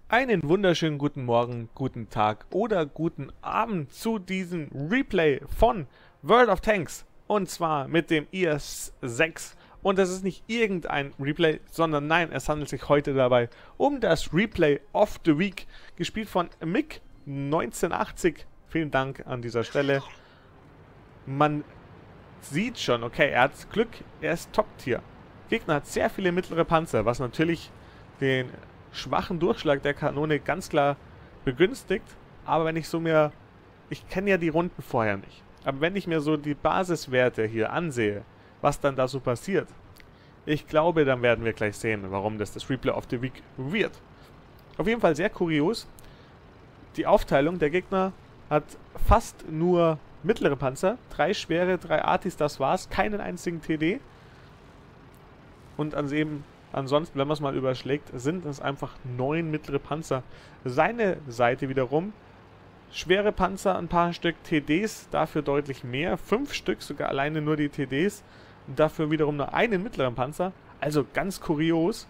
Einen wunderschönen guten Morgen, guten Tag oder guten Abend zu diesem Replay von World of Tanks. Und zwar mit dem IS-6. Und das ist nicht irgendein Replay, sondern nein, es handelt sich heute dabei um das Replay of the Week, gespielt von Mick 1980. Vielen Dank an dieser Stelle. Man sieht schon, okay, er hat Glück, er ist Top-Tier. Gegner hat sehr viele mittlere Panzer, was natürlich den schwachen Durchschlag der Kanone ganz klar begünstigt. Aber wenn ich ich kenne ja die Runden vorher nicht, aber wenn ich mir so die Basiswerte hier ansehe, was dann da so passiert, ich glaube, dann werden wir gleich sehen, warum das Replay of the Week wird. Auf jeden Fall sehr kurios. Die Aufteilung der Gegner hat fast nur mittlere Panzer, 3 schwere, 3 Artis, das war's, keinen einzigen TD. Und ansonsten, wenn man es mal überschlägt, sind es einfach 9 mittlere Panzer. Seine Seite wiederum, schwere Panzer, ein paar Stück TDs, dafür deutlich mehr, 5 Stück, sogar alleine nur die TDs, und dafür wiederum nur einen mittleren Panzer, also ganz kurios.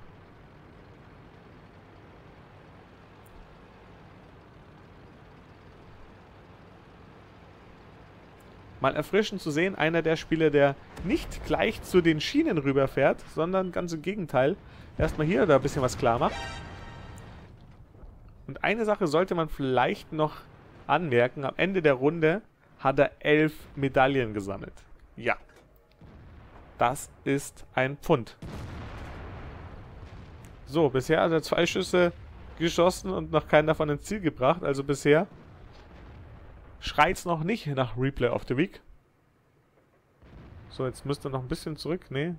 Mal erfrischend zu sehen, einer der Spieler, der nicht gleich zu den Schienen rüberfährt, sondern ganz im Gegenteil, erstmal hier da ein bisschen was klar macht. Und eine Sache sollte man vielleicht noch anmerken, am Ende der Runde hat er 11 Medaillen gesammelt. Ja, das ist ein Pfund. So, bisher hat er 2 Schüsse geschossen und noch keinen davon ins Ziel gebracht, also bisher schreit's noch nicht nach Replay of the Week. So, jetzt müsste er noch ein bisschen zurück. Nee.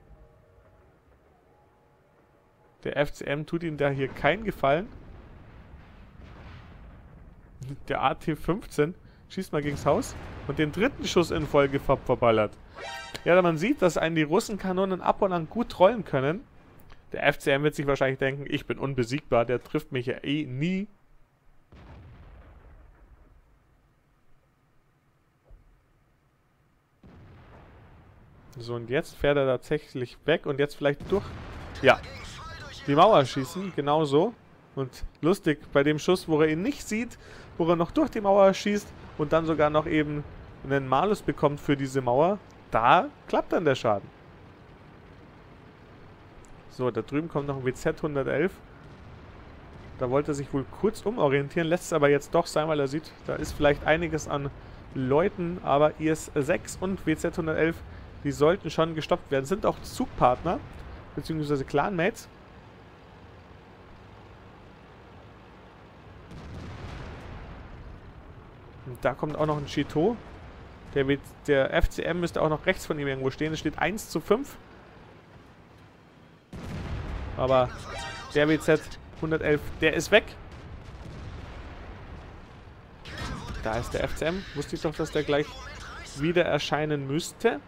Der FCM tut ihm da hier keinen Gefallen. Der AT-15 schießt mal gegens Haus und den 3. Schuss in Folge verballert. Ja, man sieht, dass einen die Russenkanonen ab und an gut trollen können. Der FCM wird sich wahrscheinlich denken, ich bin unbesiegbar, der trifft mich ja eh nie. So, und jetzt fährt er tatsächlich weg und jetzt vielleicht durch, ja, die Mauer schießen, genau so. Und lustig, bei dem Schuss, wo er ihn nicht sieht, wo er noch durch die Mauer schießt und dann sogar noch eben einen Malus bekommt für diese Mauer, da klappt dann der Schaden. So, da drüben kommt noch ein WZ 111. Da wollte er sich wohl kurz umorientieren, lässt es aber jetzt doch sein, weil er sieht, da ist vielleicht einiges an Leuten, aber IS-6 und WZ 111, die sollten schon gestoppt werden. Sind auch Zugpartner, beziehungsweise Clanmates. Und da kommt auch noch ein Chito. Der FCM müsste auch noch rechts von ihm irgendwo stehen. Es steht 1:5. Aber der WZ 111, der ist weg. Da ist der FCM. Wusste ich doch, dass der gleich wieder erscheinen müsste.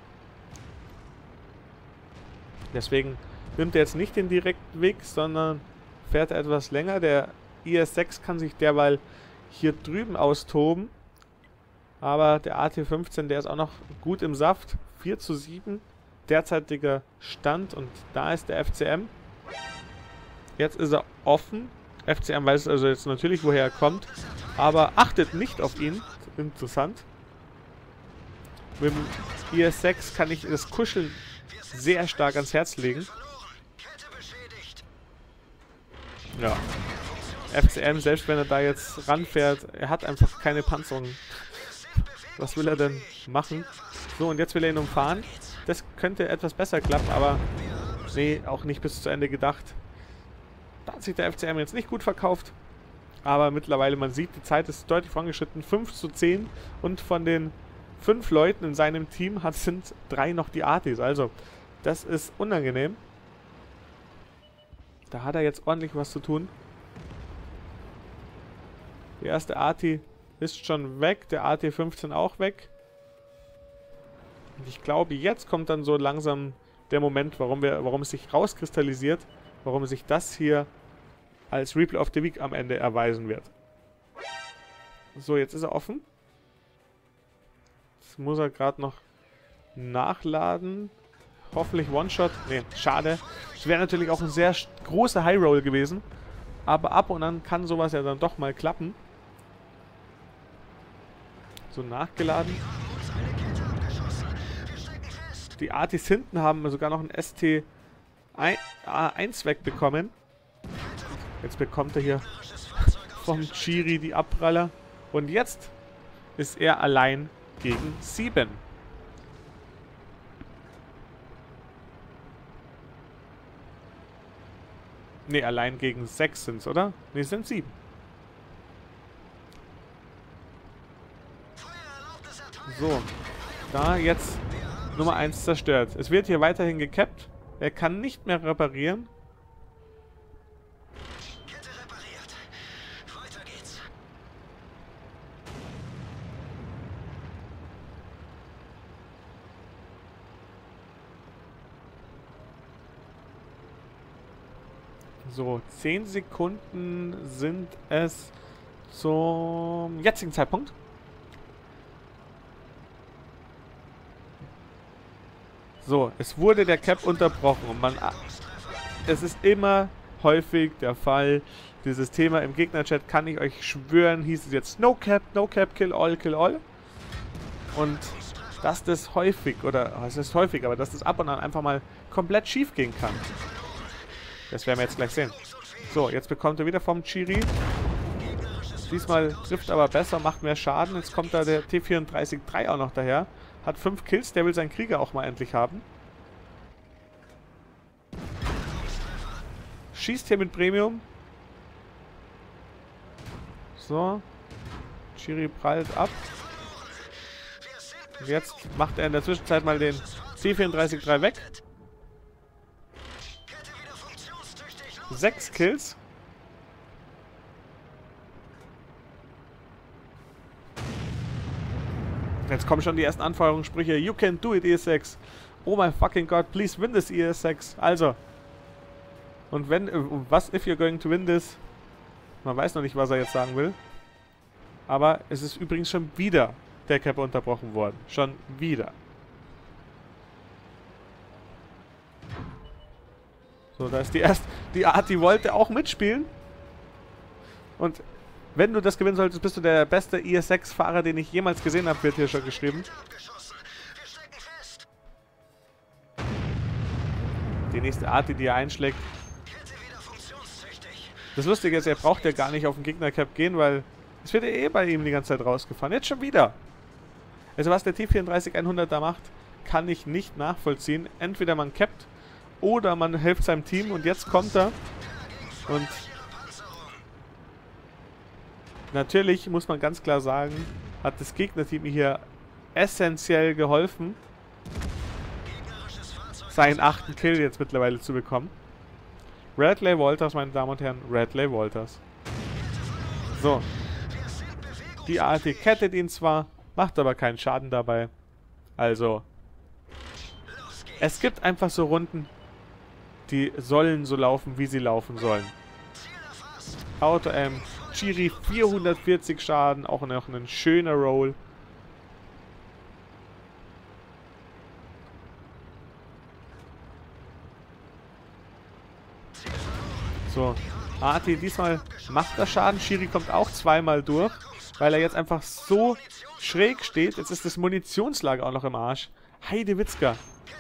Deswegen nimmt er jetzt nicht den direkten Weg, sondern fährt etwas länger. Der IS-6 kann sich derweil hier drüben austoben. Aber der AT-15, der ist auch noch gut im Saft. 4:7, derzeitiger Stand. Und da ist der FCM. Jetzt ist er offen. FCM weiß also jetzt natürlich, woher er kommt. Aber achtet nicht auf ihn. Interessant. Mit dem IS-6 kann ich das Kuscheln sehr stark ans Herz legen. Ja. FCM, selbst wenn er da jetzt ranfährt, er hat einfach keine Panzerung. Was will er denn machen? So, und jetzt will er ihn umfahren. Das könnte etwas besser klappen, aber nee, auch nicht bis zu Ende gedacht. Da hat sich der FCM jetzt nicht gut verkauft. Aber mittlerweile, man sieht, die Zeit ist deutlich vorangeschritten. 5:10 und von den 5 Leuten in seinem Team sind 3 noch die Artis. Also, das ist unangenehm. Da hat er jetzt ordentlich was zu tun. Die erste Arti ist schon weg. Der AT-15 auch weg. Und ich glaube, jetzt kommt dann so langsam der Moment, warum es sich rauskristallisiert. Warum sich das hier als Replay of the Week am Ende erweisen wird. So, jetzt ist er offen. Jetzt muss er gerade noch nachladen. Hoffentlich One-Shot. Ne, schade. Es wäre natürlich auch ein sehr großer High-Roll gewesen. Aber ab und an kann sowas ja dann doch mal klappen. So, nachgeladen. Die Artis hinten haben sogar noch ein ST-A1 wegbekommen. Jetzt bekommt er hier vom Chiri die Abpraller. Und jetzt ist er allein gegen 7. Ne, allein gegen 6 sind es, oder? Ne, es sind 7. So, da jetzt Nummer 1 zerstört. Es wird hier weiterhin gekappt. Er kann nicht mehr reparieren. Kette repariert. Weiter geht's. So, 10 Sekunden sind es zum jetzigen Zeitpunkt. So, es wurde der Cap unterbrochen und es ist immer häufig der Fall, dieses Thema im Gegnerchat, kann ich euch schwören, hieß es jetzt No Cap, kill all, kill all. Und dass das häufig, oder es ist häufig, aber dass das ab und an einfach mal komplett schief gehen kann. Das werden wir jetzt gleich sehen. So, jetzt bekommt er wieder vom Chiri. Diesmal trifft aber besser, macht mehr Schaden. Jetzt kommt da der T-34-3 auch noch daher. Hat 5 Kills, der will seinen Krieger auch mal endlich haben. Schießt hier mit Premium. So. Chiri prallt ab. Und jetzt macht er in der Zwischenzeit mal den T-34-3 weg. 6 Kills. Jetzt kommen schon die ersten Anfeuerungssprüche. You can do it, ES6. Oh my fucking God, please win this, ES6. Also. Und wenn, was if you're going to win this? Man weiß noch nicht, was er jetzt sagen will. Aber es ist übrigens schon wieder der Cap unterbrochen worden. Schon wieder. So, da ist die Arti wollte auch mitspielen. Und wenn du das gewinnen solltest, bist du der beste ES6-Fahrer, den ich jemals gesehen habe, wird hier schon geschrieben. Die nächste Arti, die er einschlägt. Das Lustige ist, er braucht ja gar nicht auf den Gegner-Cap gehen, weil es wird ja eh bei ihm die ganze Zeit rausgefahren. Jetzt schon wieder. Also was der T-34-100 da macht, kann ich nicht nachvollziehen. Entweder man cappt oder man hilft seinem Team und jetzt kommt er und natürlich muss man ganz klar sagen, hat das Gegnerteam hier essentiell geholfen, seinen 8. Kill jetzt mittlerweile zu bekommen. Radley Walters, meine Damen und Herren, Radley Walters. So. Die AT kettet ihn zwar, macht aber keinen Schaden dabei. Also, es gibt einfach so Runden, die sollen so laufen, wie sie laufen sollen. Auto-M, Chiri 440 Schaden, auch noch ein schöner Roll. So, Arti diesmal macht er Schaden, Chiri kommt auch zweimal durch, weil er jetzt einfach so schräg steht. Jetzt ist das Munitionslager auch noch im Arsch. Heidewitzka.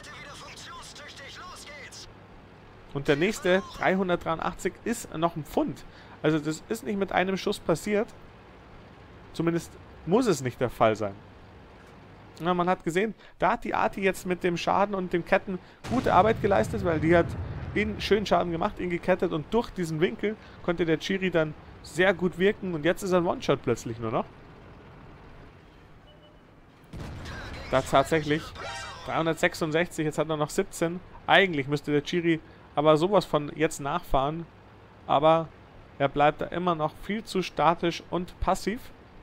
Und der nächste, 383, ist noch ein Pfund. Also das ist nicht mit einem Schuss passiert. Zumindest muss es nicht der Fall sein. Na, man hat gesehen, da hat die Arti jetzt mit dem Schaden und dem Ketten gute Arbeit geleistet, weil die hat ihn schön Schaden gemacht, ihn gekettet und durch diesen Winkel konnte der Chiri dann sehr gut wirken und jetzt ist er ein One-Shot plötzlich nur noch. Da tatsächlich 366, jetzt hat er noch 17. Eigentlich müsste der Chiri aber sowas von jetzt nachfahren, aber er bleibt da immer noch viel zu statisch und passiv.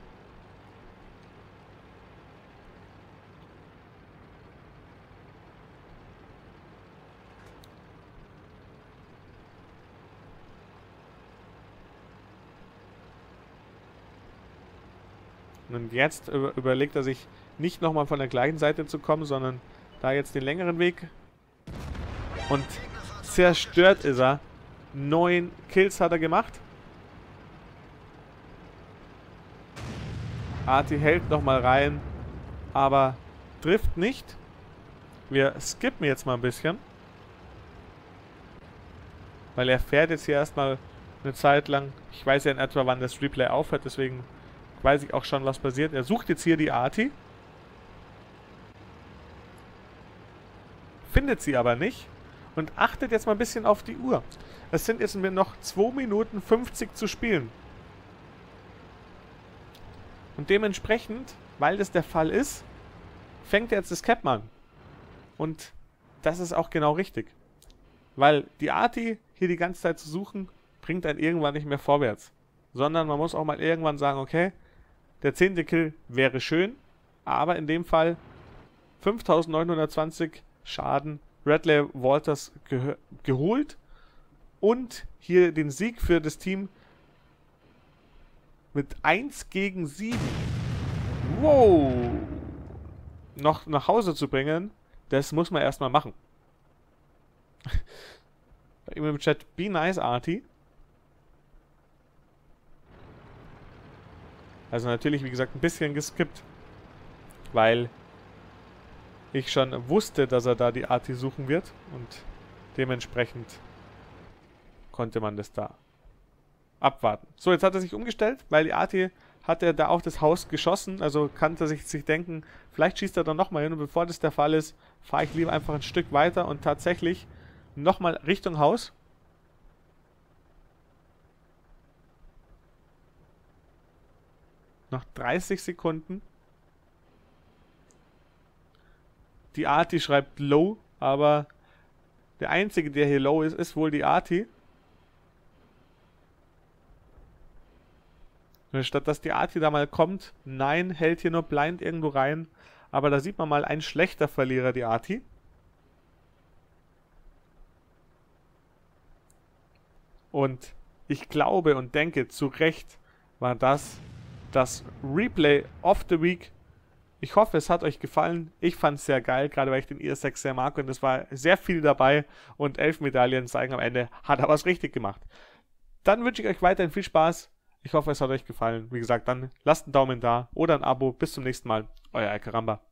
Und jetzt überlegt er sich nicht nochmal von der gleichen Seite zu kommen, sondern da jetzt den längeren Weg. Und zerstört ist er. 9 Kills hat er gemacht. Artie hält nochmal rein, aber trifft nicht. Wir skippen jetzt mal ein bisschen. Weil er fährt jetzt hier erstmal eine Zeit lang. Ich weiß ja in etwa, wann das Replay aufhört, deswegen weiß ich auch schon, was passiert. Er sucht jetzt hier die Artie. Findet sie aber nicht. Und achtet jetzt mal ein bisschen auf die Uhr. Es sind jetzt noch 2 Minuten 50 zu spielen. Und dementsprechend, weil das der Fall ist, fängt jetzt das Cap an. Und das ist auch genau richtig. Weil die Artie hier die ganze Zeit zu suchen, bringt einen irgendwann nicht mehr vorwärts. Sondern man muss auch mal irgendwann sagen, okay, der 10. Kill wäre schön, aber in dem Fall 5920 Schaden, Radley Walters geholt und hier den Sieg für das Team mit 1 gegen 7. Wow! Noch nach Hause zu bringen, das muss man erstmal machen. Im Chat, be nice, Artie. Also natürlich, wie gesagt, ein bisschen geskippt, weil ich schon wusste, dass er da die Artie suchen wird und dementsprechend konnte man das da abwarten. So, jetzt hat er sich umgestellt, weil die Artie hat er da auf das Haus geschossen, also kann er sich denken, vielleicht schießt er dann nochmal hin und bevor das der Fall ist, fahre ich lieber einfach ein Stück weiter und tatsächlich nochmal Richtung Haus. Noch 30 Sekunden. Die Artie schreibt low, aber der einzige, der hier low ist, ist wohl die Artie. Statt dass die Artie da mal kommt, nein, hält hier nur blind irgendwo rein. Aber da sieht man mal ein schlechter Verlierer, die Artie. Und ich glaube und denke, zu Recht war das Replay of the Week. Ich hoffe, es hat euch gefallen. Ich fand es sehr geil, gerade weil ich den IS-6 sehr mag und es war sehr viel dabei und 11 Medaillen zeigen am Ende, hat er was richtig gemacht. Dann wünsche ich euch weiterhin viel Spaß. Ich hoffe, es hat euch gefallen. Wie gesagt, dann lasst einen Daumen da oder ein Abo. Bis zum nächsten Mal. Euer Alcaramba.